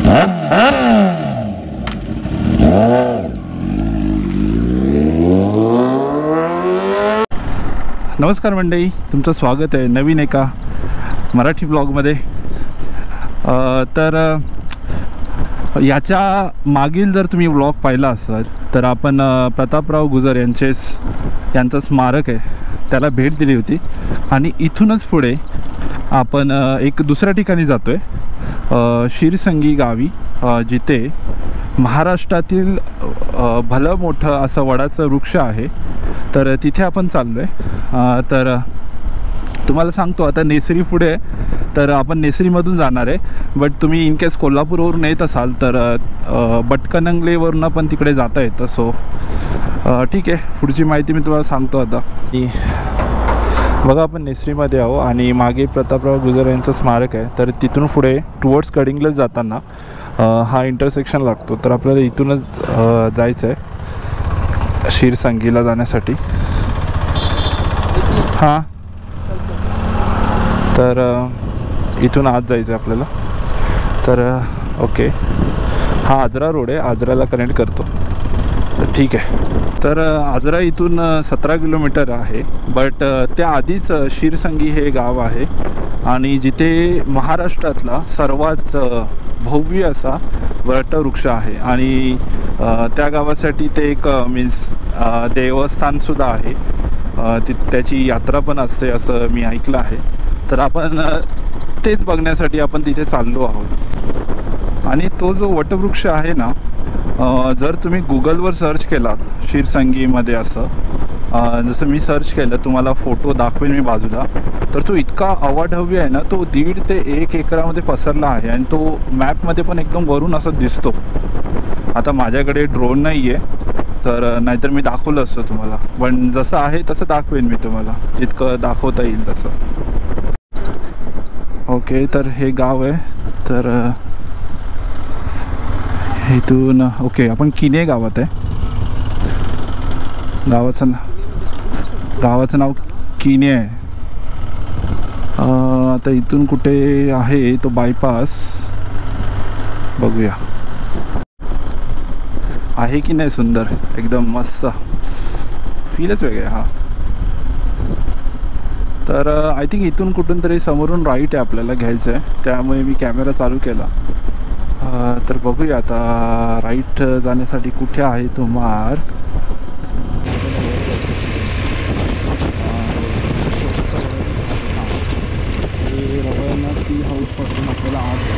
नमस्कार मंडळी, तुमचं स्वागत आहे नवीन एका मराठी ब्लॉगमध्ये। तर याच्या मागील जर तुम्ही ब्लॉग पाहिला असाल तर आपण प्रतापराव गुजर यांचं स्मारक आहे त्याला भेट दिली होती आणि इथूनच पुढे आपण एक दुसऱ्या ठिकाणी जातो आहे, शिरसंगी गावी, जिथे महाराष्ट्रातील भलं मोठं असं वडाचं वृक्ष आहे। तर तिथे आपण चाललो आहे। तर तुम्हाला सांगतो आता नेसरी पुढे, तर आपण नेसरीमधून जाणार आहे, बट तुम्ही इन केस कोल्हापूरवरून येत असाल तर बटकनंगलेवरून पण तिकडे जाता येतं। सो ठीक आहे, पुढची माहिती मी तुम्हाला सांगतो आता। बघा आपण नेसरीमध्ये आहो आणि मागे प्रतापराव गुजर यांचं स्मारक आहे। तर तिथून पुढे टुवर्ड्स गडिंग्लज जाताना हा इंटरसेक्शन लागतो, तर आपल्याला इथूनच जायचं आहे शिरसंगीला जाण्यासाठी। हां, तर इथून आत जायचं आहे आपल्याला। तर ओके, हा आजरा रोड आहे, आजराला कनेक्ट करतो, तर ठीक आहे। तर आजरा इथून 17 किलोमीटर आहे, बट त्याआधीच शिरसंगी हे गाव आहे आणि जिथे महाराष्ट्रातला सर्वात भव्य असा वटवृक्ष आहे आणि त्या गावासाठी ते एक मीन्स देवस्थानसुद्धा आहे, त्याची यात्रा पण असते असं मी ऐकलं आहे। तर आपण तेच बघण्यासाठी आपण तिथे चाललो आहोत। आणि तो जो वटवृक्ष आहे ना, जर तुम्ही गुगलवर सर्च केलात शिरसंगीमध्ये असं, जसं मी सर्च केलं, तुम्हाला फोटो दाखवेन मी बाजूला, तर तो इतका अवाढव्य आहे ना, तो 1.5 ते 1 एकरामध्ये पसरला आहे आणि तो मॅपमध्ये पण एकदम वरून असं दिसतो। आता माझ्याकडे ड्रोन नाही आहे, तर नाहीतर मी दाखवलं असतं तुम्हाला, पण जसं आहे तसं दाखवेन मी तुम्हाला, जितकं दाखवता येईल तसं। ओके, तर हे गाव आहे, तर इथून ओके आपण किने गावात आहे। गावाचं नाव किने आहे। आता इथून कुठे आहे तो बायपास, बघूया आहे की नाही। सुंदर एकदम मस्त, फीलच वेगळं आहे हा। तर आय थिंक इथून कुठून तरी समोरून राईट आहे आपल्याला घ्यायचं आहे, त्यामुळे मी कॅमेरा चालू केला। तर बघूया आता राईट जाण्यासाठी कुठे आहे तो मार्ग। टी हाऊस पासून आपल्याला आत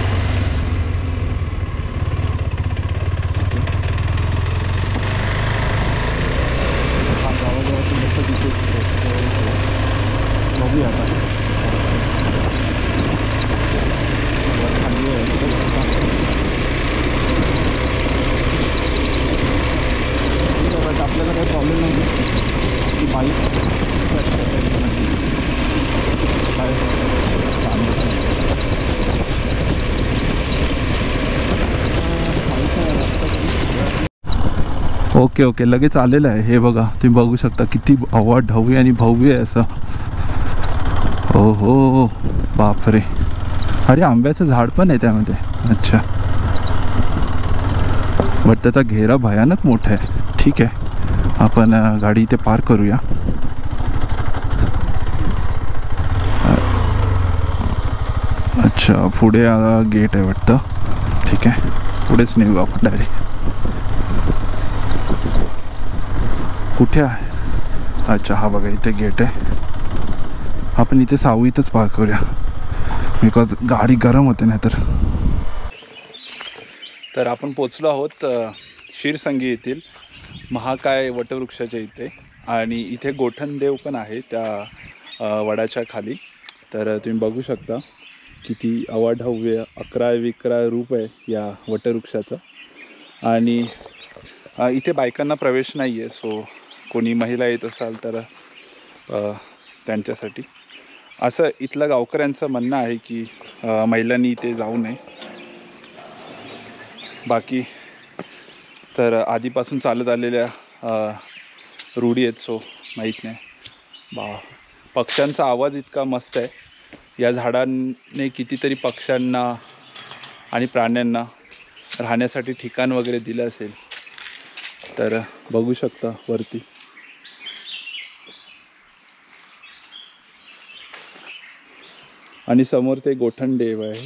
गावागावातून लक्ष दिसत बघूया आता। आपल्याला काही प्रॉब्लेम नाही की बाईक ओके ओके लगेच आलेलं आहे। हे बघा, तुम्ही बघू शकता किती अवाढव्य आणि भव्य आहे असं। हो हो, बापरे, अरे आंब्याचं झाड पण आहे त्यामध्ये। अच्छा, बट त्याचा घेरा भयानक मोठा आहे। ठीक आहे, आपण गाडी इथे पार्क करूया। अच्छा, पुढे गेट आहे वाटतं। ठीक आहे, पुढेच नेऊ आपण डायरेक्ट। कुठे आहे? अच्छा, हा बघा इथे गेट आहे। आपण इथे सावळीतच पार्क करूया, बिकॉज गाडी गरम होते नाही तर आपण पोचलो आहोत शिरसंगी येथील महाकाय वटवृक्षाच्या इथे, आणि इथे गोठणदेव पण आहे त्या वडाच्या खाली। तर तुम्ही बघू शकता किती अवाढव्य 11-11 रूप आहे या वटवृक्षाचं। आणि इथे बायकांना प्रवेश नाही आहे, सो कोणी महिला येत असाल तर त्यांच्यासाठी असं इथलं गावकऱ्यांचं म्हणणं आहे की महिलांनी इथे जाऊ नये। बाकी तर आधीपासून चालत आलेल्या रूढी आहेत, सो माहीत नाही। पक्ष्यांचा आवाज इतका मस्त आहे, या झाडांनी कितीतरी पक्ष्यांना आणि प्राण्यांना राहण्यासाठी ठिकाण वगैरे दिलं असेल. तर बघू शकता वरती. आणि समोर ते गोठणदेव आहे,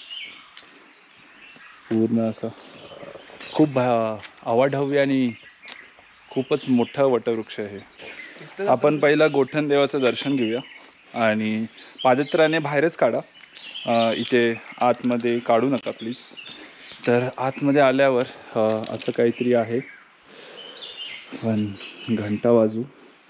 पूर्ण असं खूप अवाढव्य आणि खूपच मोठा वटवृक्ष आहे. आपण पहिला गोठणदेवाचं दर्शन घेऊया आणि पादत्राणे बाहेरच काढा, इथे आतमध्ये काढू नका प्लीज. तर आतमध्ये आल्यावर असं काहीतरी आहे, पण घंटा वाजू.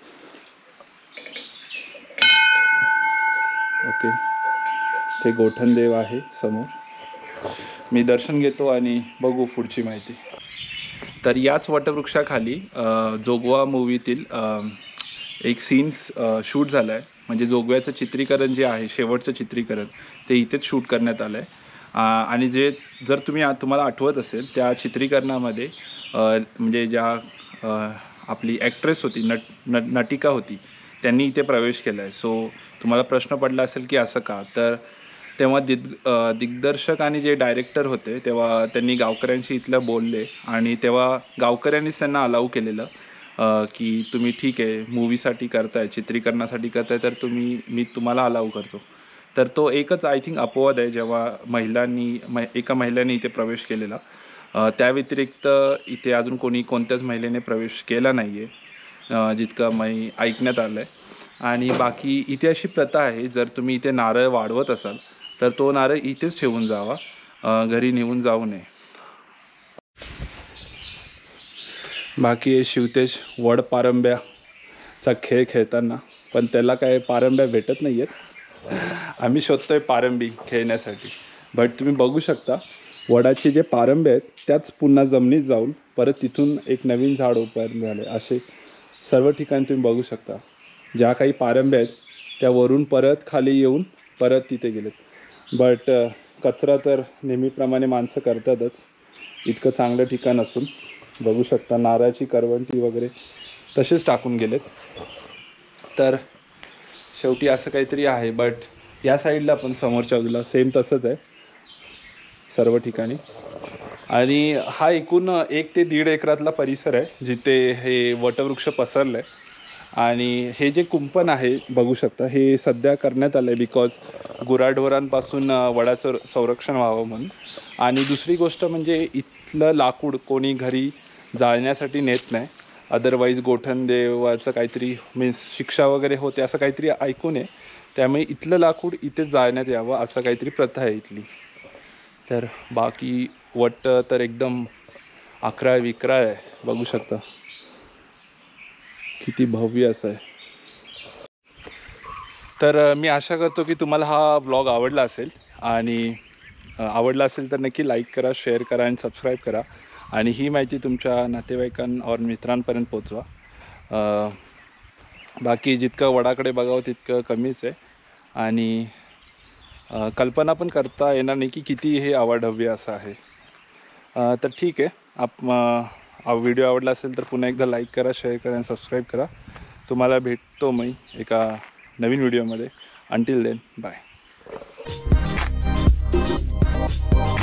ओके, ते गोठणदेव आहे समोर. मी दर्शन घेतो आणि बघू पुढची माहिती. तर याच वटवृक्षाखाली जोगवा मूवीतील एक सीन्स शूट झाला आहे. म्हणजे जोगव्याचं चित्रीकरण जे आहे, शेवटचं चित्रीकरण, ते इथेच शूट करण्यात आलं आहे. आणि जे जर तुम्हाला आठवत असेल, त्या चित्रीकरणामध्ये म्हणजे ज्या आपली ॲक्ट्रेस होती, नटिका होती, त्यांनी इथे प्रवेश केला आहे. सो तुम्हाला प्रश्न पडला असेल की असं का, तर तेव्हा दिग्दर्शक आणि जे डायरेक्टर होते तेव्हा त्यांनी गावकऱ्यांशी इथलं बोलले आणि तेव्हा गावकऱ्यांनीच त्यांना अलाऊ केलेलं की तुम्ही ठीक आहे, मूवीसाठी करताय, चित्रीकरणासाठी करताय, तर मी तुम्हाला अलाऊ करतो. तर तो एकच आय थिंक अपवाद आहे जेव्हा एका महिलेने इथे प्रवेश केलेला. त्या व्यतिरिक्त इथे अजून कोणत्याच महिलेने प्रवेश केला नाही आहे, जितकं मी ऐकण्यात आलं आहे. आणि बाकी इथे अशी प्रथा आहे, जर तुम्ही इथे नारळ वाढवत असाल तर तो नारळ इथेच ठेवून जावा, घरी नेऊन जाऊ नये. बाकी हे शिवतेज वड पारंब्याचा खेळ खेळताना, पण त्याला काय पारंब्या भेटत नाही आहेत. आम्ही शोधतोय पारंबी खेळण्यासाठी. बट तुम्ही बघू शकता वडाचे जे पारंबे आहेत त्याच पुन्हा जमिनीत जाऊन परत तिथून एक नवीन झाड उत्पन्न झाले. असे सर्व ठिकाणी तुम्ही बघू शकता. ज्या काही पारंब्या आहेत त्या वरून परत खाली येऊन परत तिथे गेलेत. बट कचरा तर नेहमीप्रमाणे माणसं करतातच. इतकं चांगलं ठिकाण असून बघू शकता नारळाची करवंटी वगैरे तसेच टाकून गेलेत. तर शेवटी असं काहीतरी आहे. बट या साईडला पण समोरच्या बाजूला सेम तसंच आहे सर्व ठिकाणी. आणि हा एकूण 1 ते 1.5 एकरातला परिसर आहे जिथे हे वटवृक्ष पसरलं आहे. आणि हे जे कुंपण आहे बघू शकता, हे सध्या करण्यात आलं आहे बिकॉज गुराढोरांपासून वडाचं संरक्षण व्हावं म्हणून. आणि दुसरी गोष्ट म्हणजे इथलं लाकूड कोणी घरी जाळण्यासाठी नेत नाही. अदरवाईज गोठणदेवाचं काहीतरी मीन्स शिक्षा वगैरे होते असं काहीतरी ऐकून आहे. त्यामुळे इथलं लाकूड इथेच जाळण्यात यावं असं काहीतरी प्रथा आहे इथली. तर बाकी वट तर एकदम अकराळ विक्राळ आहे, बघू शकता किती भव्य असं आहे. तर मी आशा करतो की तुम्हाला हा ब्लॉग आवडला असेल. आणि आवडला असेल तर नक्की लाईक करा, शेअर करा आणि सबस्क्राईब करा. आणि ही माहिती तुमच्या नातेवाईकांवर मित्रांपर्यंत पोचवा. बाकी जितकं वडाकडे बघावं तितकं कमीच आहे. आणि कल्पना पण करता येणार नाही की किती हे अवाढव्य असं आहे. तर ठीक आहे, व्हिडिओ आवडला असेल तर पुन्हा एकदा लाईक करा, शेअर करा आणि सबस्क्राईब करा. तुम्हाला भेटतो मी एका नवीन व्हिडिओमध्ये. Until then, bye.